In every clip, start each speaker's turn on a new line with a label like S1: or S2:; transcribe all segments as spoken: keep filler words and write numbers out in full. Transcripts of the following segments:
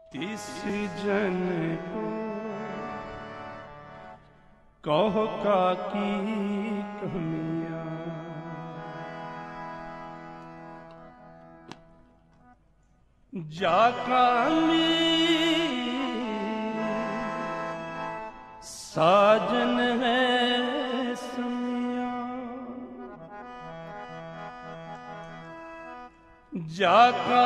S1: तिस जन को कहो का की कमियां, जाका साजन है समिया, जाका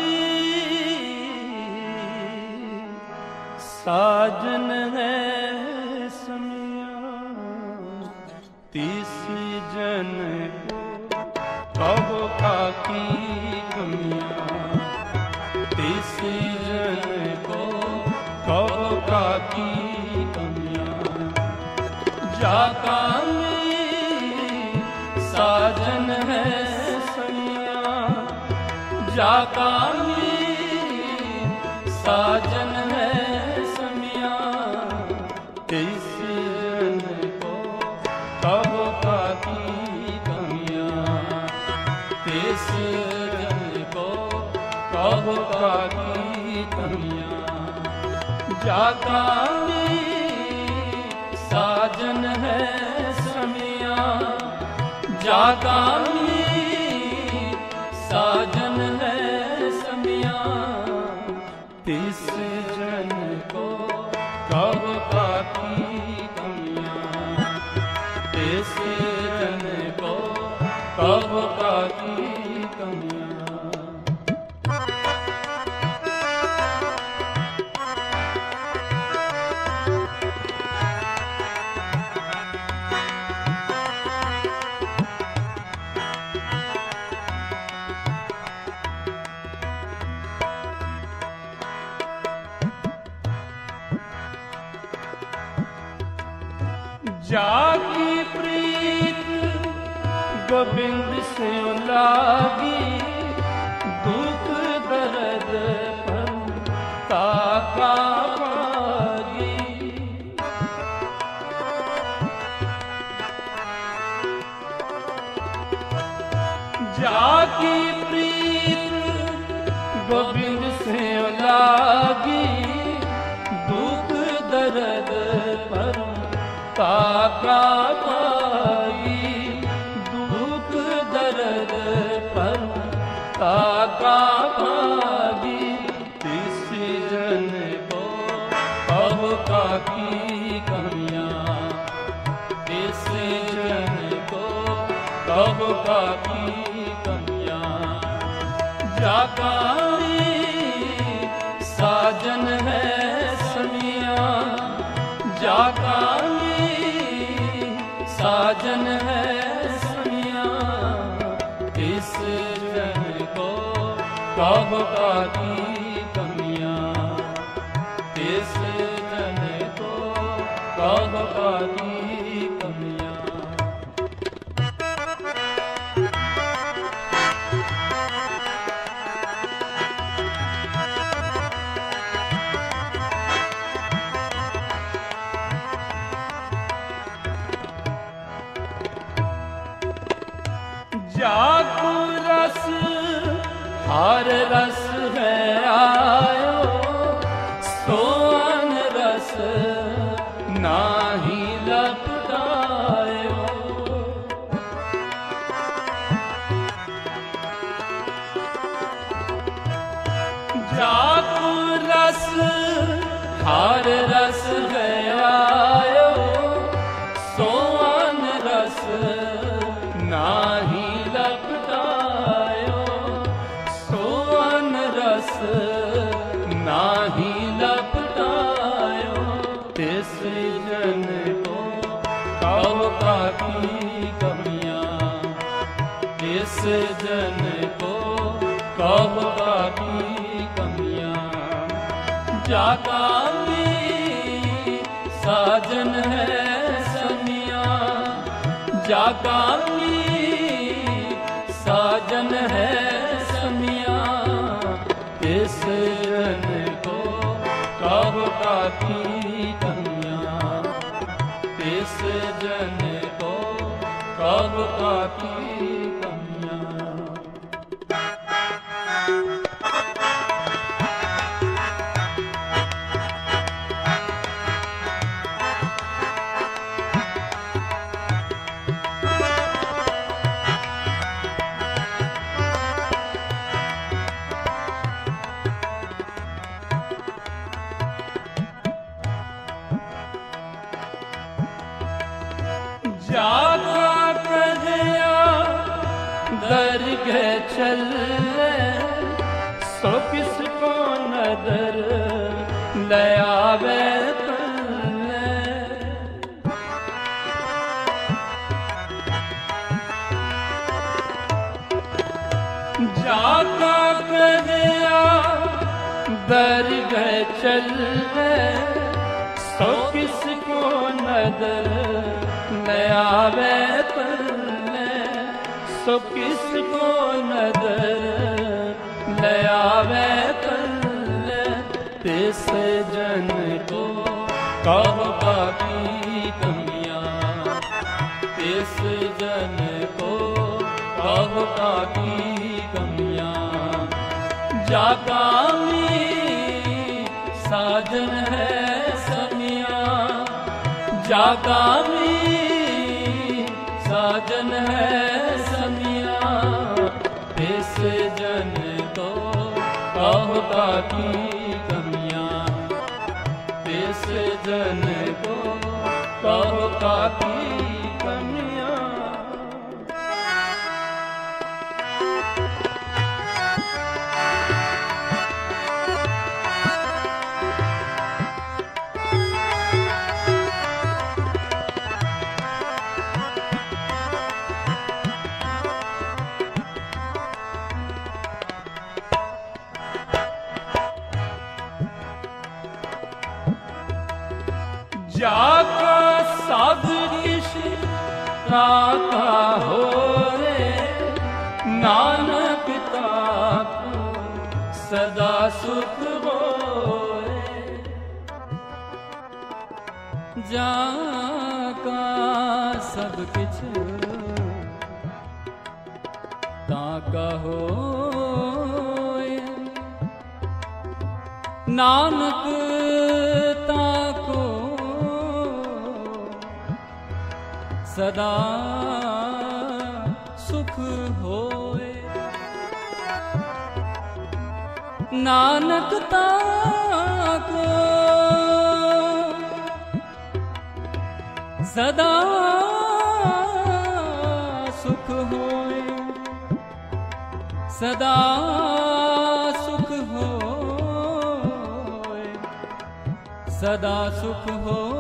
S1: साजन है समिया, तिस जन को कहो का की कमियां, तिस जन को कहो का की कमियां, जाका साजन है समिया, जाका साजन है समिया, तिस जन को कहो का की कमियां, तिस जन को कहो का की कमियां, जाका साजन है समिया, जाका साजन है समिया, तिस जन को कहो का की कमियां, तिस जन को कहो का की कमियां। जाकी प्रीत गोविंद से लागी, दुख दर्द पर ताका पागी, जाकी प्रीत गोविंद से लागी, दुख दर्द पर ताका पागी, दुख दर्द पर ताका पागी, तिस जन को कहो का की कमियां, तिस जन को कहो का की कमियां, जाका साजन है समिया, जाका साजन है समिया, तिस जन को कहो का की कमियां, तिस जन को कहो का की कमियां। जाकू रस हर रस है आयो, सोन रस नाही लपटायो, जाकू रस हर रस है आयो, सोन रस नाही लपटायो, सोन रस नाही लपटायो, तिस जन को कहो का की कमियां, तिस जन को कहो का की कमियां, जाका साजन है समिया, जाका साजन है समिया, तिस जन को कहो का की कमियां, तिस जन को कहो का की कमियां। चले सो किसको नजर ले आवे तले। जाता करिया बर गए चले सो किसको नजर ले आवे तले। सो किसको नजर ले आवे तले। तिस जन को कहो बाकी कमियां। तिस जन को कहो बाकी कमियां। जागामी साजन है समियां। जागामी साजन है समियां। तिस जन को कहो बाकी कमियां। तिस जन को कहो बाकी कमियां। जाका सब किश ताका हो रे। नानक ताको सदा सुख होए। जाका सब किछ ताका होए। नानक ताको सदा सुख होए। नानक ताको सदा सुख होए। सदा सुख होए। सदा सुख होए।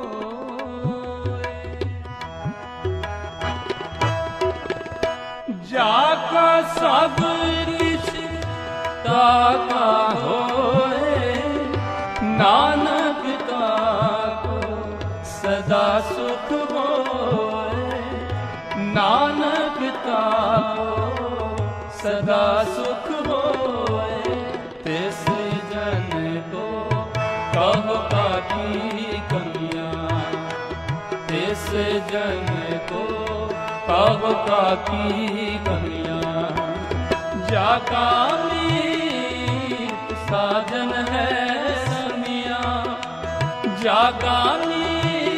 S1: जाका सब किछ ताका होए। नानक ताको सदा सुख होए। नानक ताको सदा सुख होए। तिस जन को कहो बाकी कमियां। तिस जन को कहो बाकी कमियां। जागामी साजन है समियां। जागामी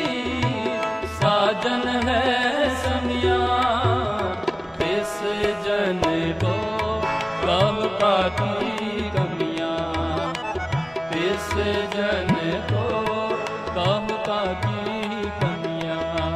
S1: साजन है समियां। तिस जन को कहो बाकी कमियां। तिस जन को कहो बाकी कमियां।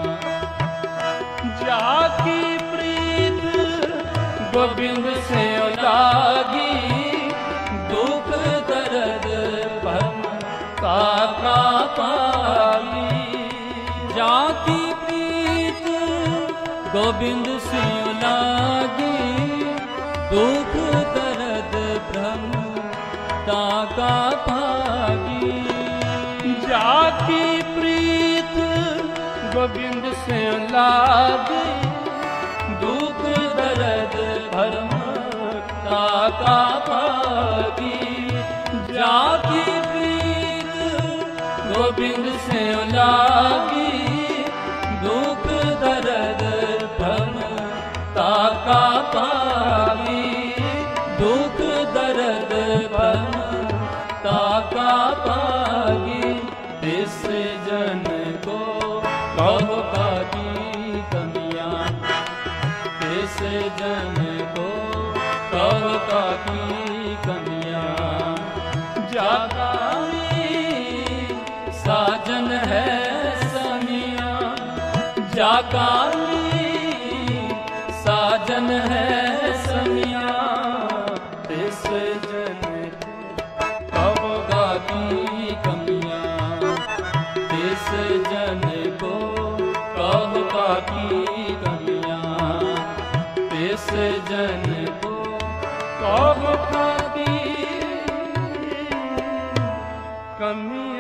S1: जाकी प्रीत गोविंद से लागी। दुख दर्द भम काका पागी। जाकी प्रीत गोविंद से लागी। दुख दर्द भ्रम ताका पागी। जाकी प्रीत गोविंद से लागी। दुख दर्द भरम ताका पागी। जाकी प्रीत गोविंद से लागी। दुख दर्द भरम ताका पागी। दुख दर्द भरम ताका पागी। तिस जन को कहो बाकी कमियां। तिस जन को कहो बाकी कमियां। जागामी साजन है समियां। जागामी साजन है समियां। कमी